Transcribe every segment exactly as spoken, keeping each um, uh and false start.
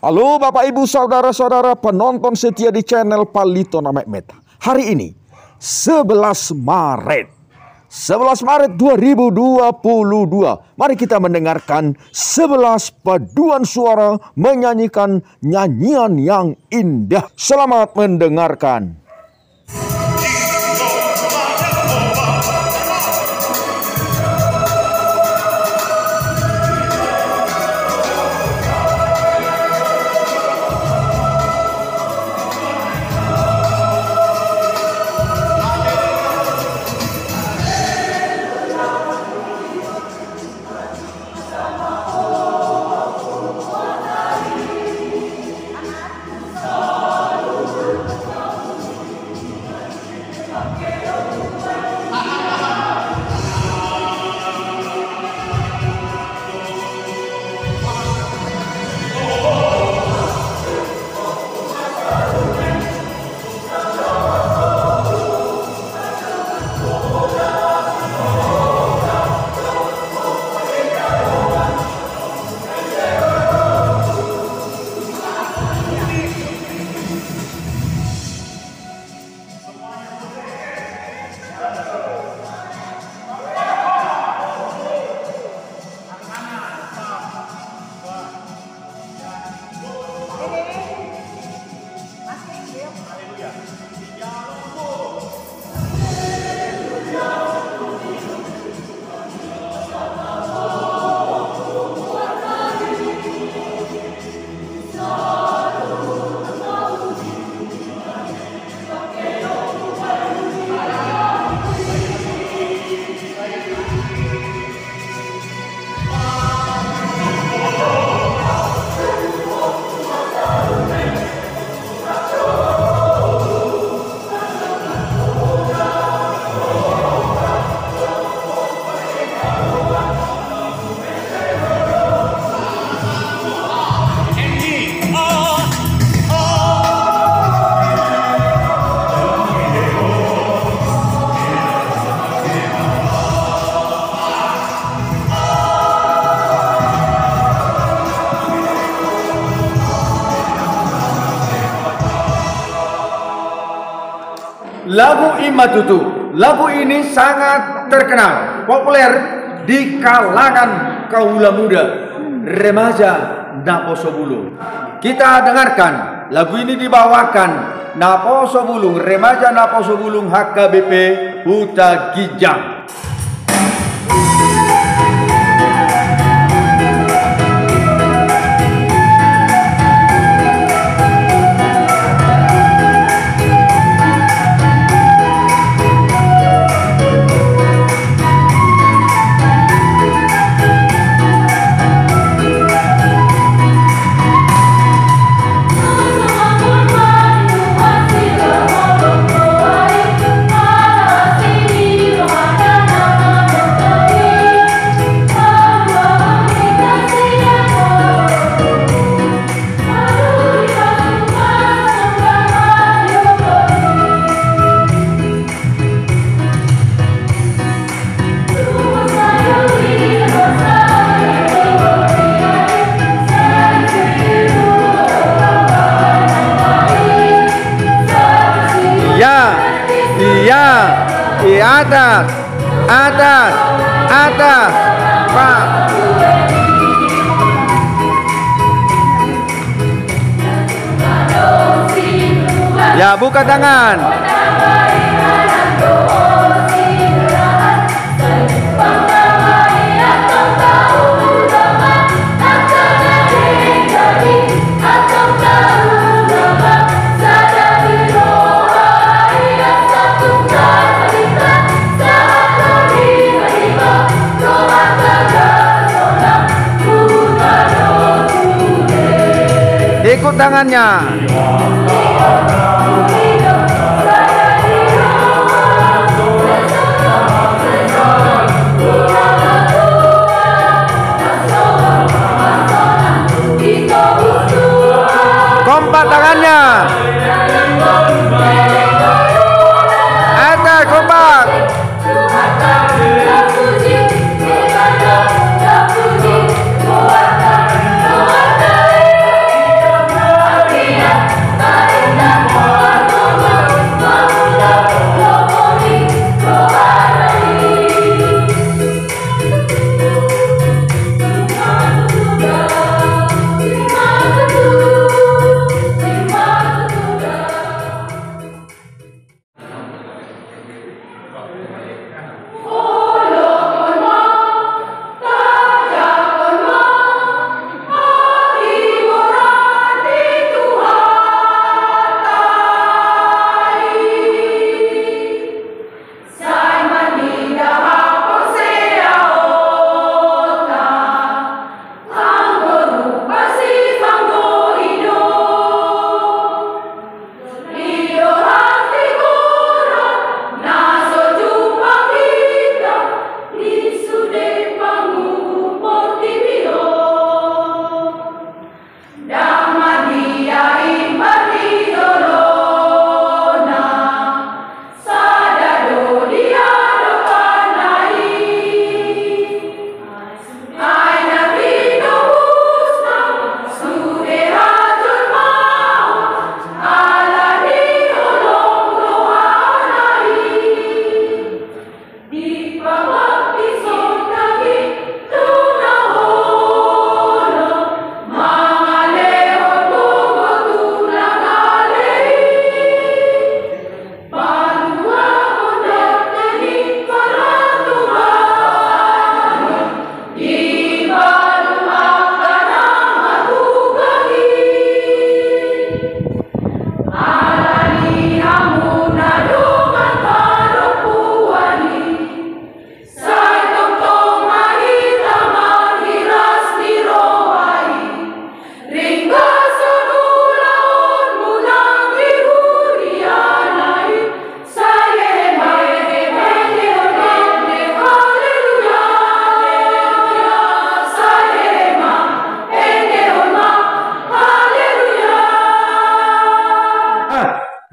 Halo Bapak Ibu Saudara-saudara penonton setia di channel Palitona Mehmet. Hari ini sebelas Maret sebelas Maret dua ribu dua puluh dua. Mari kita mendengarkan sebelas paduan suara menyanyikan nyanyian yang indah. Selamat mendengarkan. Lagu Imatutu, lagu ini sangat terkenal, populer di kalangan kaula muda, remaja Naposo Bulung. Kita dengarkan lagu ini dibawakan Naposo Bulung, remaja Naposo Bulung H K B P Huta Gijang. Iya, di atas, atas, atas, Pak. Ya, buka tangan. Ikut tangannya. Kompak tangannya. Atas kompak.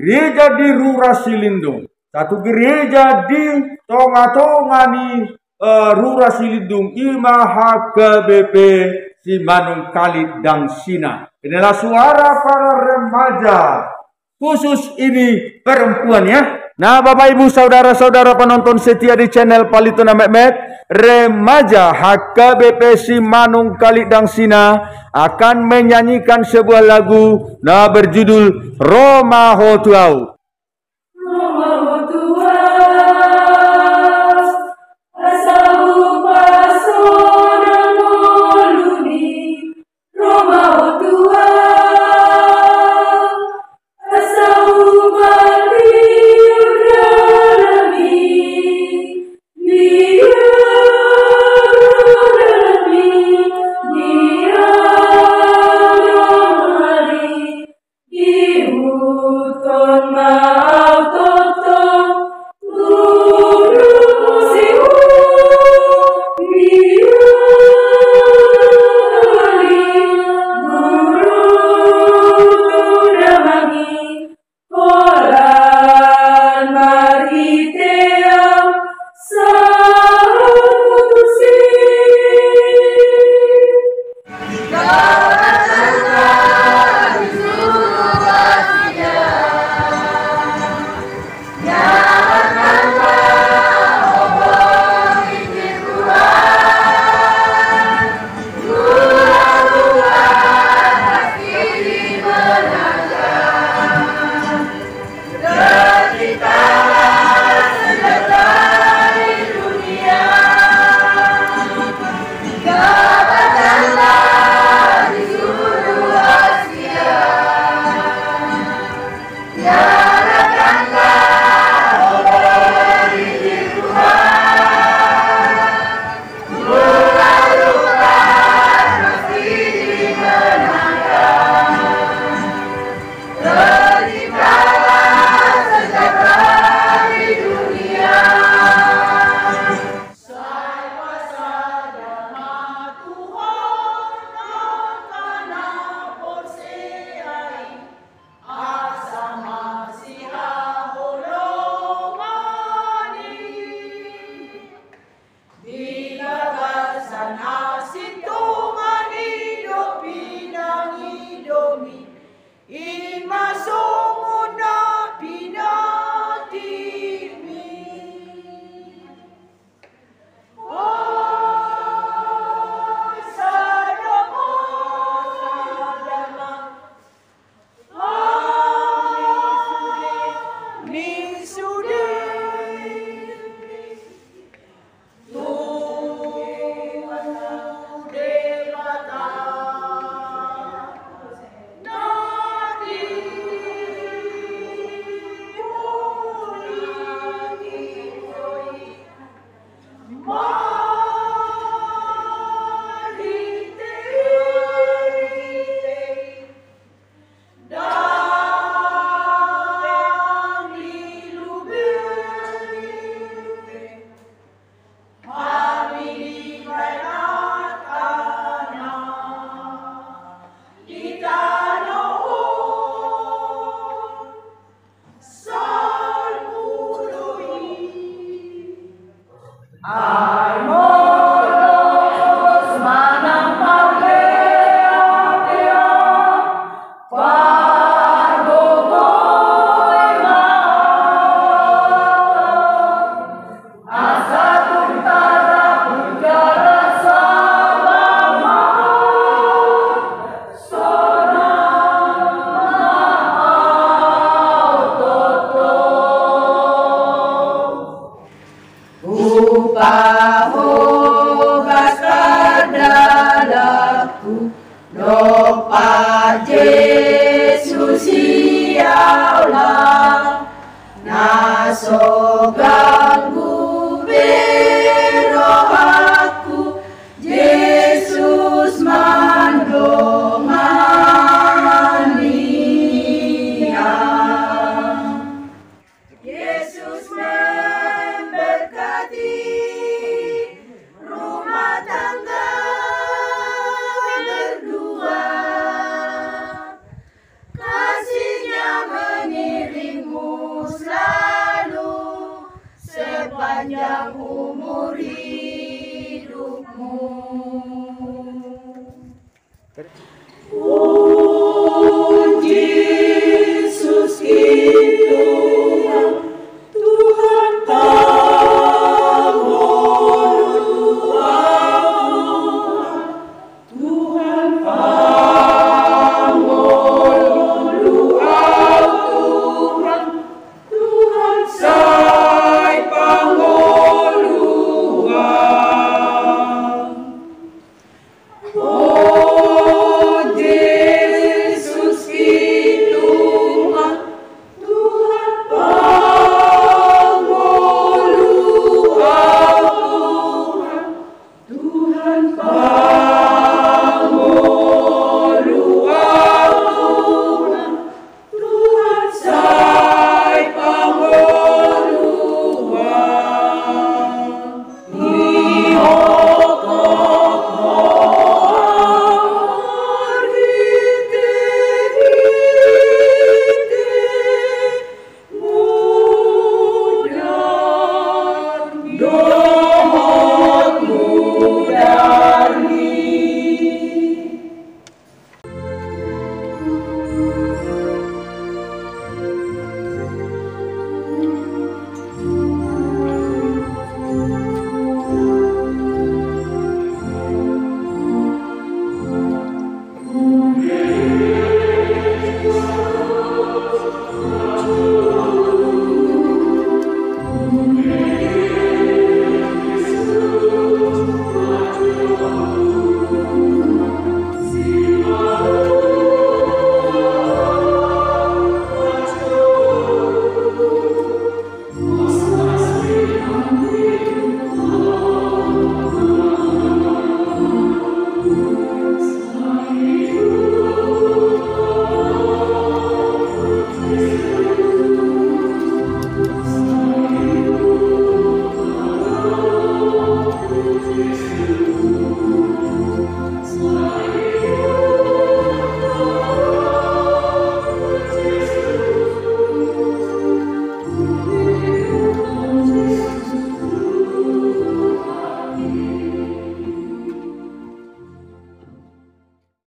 gereja di Rura Silindung, satu gereja di Tonga-Tongani uh, Rura Silindung, Imaha K B P Simanung Kali Dang Sina. Inilah suara para remaja, khusus ini perempuan ya. Nah, Bapak Ibu saudara-saudara penonton setia di channel Palitona Mehmet, remaja H K B P Simanung Kali Dang Sina akan menyanyikan sebuah lagu nah berjudul Roma Hotuau. Roma Hotuau, asabu pasona moluni. Roma Hotuau, asabu baliu dalami. Dia dalami, dia dalami. Iuton maaf totong guru musiu. Dia dalami, guru tudamangi. Kolan mariteam saputusi. Kasihnya mengiring Guru